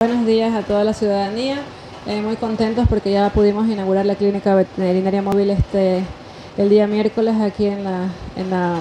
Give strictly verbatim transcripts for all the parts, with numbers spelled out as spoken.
Buenos días a toda la ciudadanía, eh, muy contentos porque ya pudimos inaugurar la clínica veterinaria móvil este el día miércoles aquí en la en la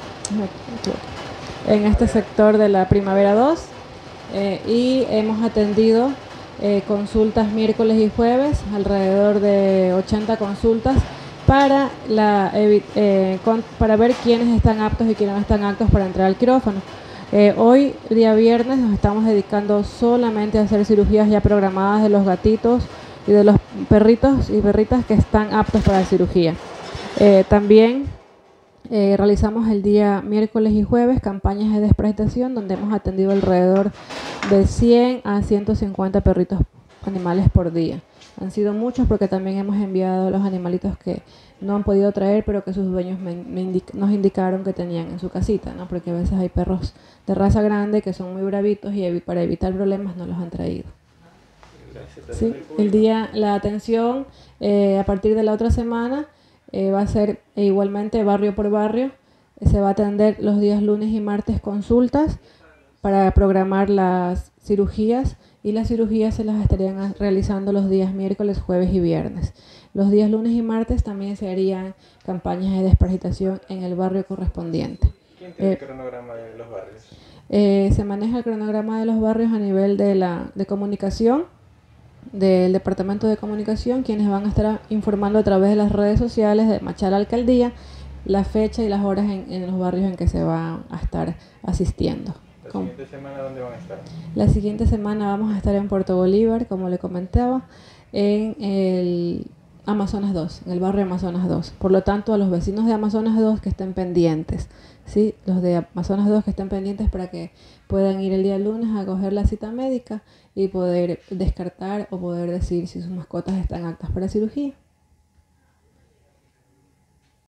en este sector de la Primavera dos, eh, y hemos atendido eh, consultas miércoles y jueves, alrededor de ochenta consultas para la eh, con, para ver quiénes están aptos y quiénes no están aptos para entrar al quirófano. Eh, hoy, día viernes, nos estamos dedicando solamente a hacer cirugías ya programadas de los gatitos y de los perritos y perritas que están aptos para la cirugía. Eh, también eh, realizamos el día miércoles y jueves campañas de desparasitación donde hemos atendido alrededor de cien a ciento cincuenta perritos animales por día. Han sido muchos porque también hemos enviado los animalitos que no han podido traer, pero que sus dueños me, me indica, nos indicaron que tenían en su casita, ¿no? Porque a veces hay perros de raza grande que son muy bravitos y evi para evitar problemas no los han traído. Sí, el día, la atención eh, a partir de la otra semana eh, va a ser eh, igualmente barrio por barrio. Eh, se va a atender los días lunes y martes consultas para programar las cirugías, y las cirugías se las estarían realizando los días miércoles, jueves y viernes. Los días lunes y martes también se harían campañas de desparasitación en el barrio correspondiente. ¿Quién tiene eh, el cronograma de los barrios? Eh, se maneja el cronograma de los barrios a nivel de la de comunicación, del departamento de comunicación, quienes van a estar informando a través de las redes sociales de Machala Alcaldía la fecha y las horas en, en los barrios en que se va a estar asistiendo. ¿La siguiente semana dónde van a estar? La siguiente semana vamos a estar en Puerto Bolívar, como le comentaba, en el Amazonas dos, en el barrio Amazonas dos. Por lo tanto, a los vecinos de Amazonas dos que estén pendientes, ¿sí? Los de Amazonas dos que estén pendientes para que puedan ir el día lunes a coger la cita médica y poder descartar o poder decir si sus mascotas están aptas para cirugía.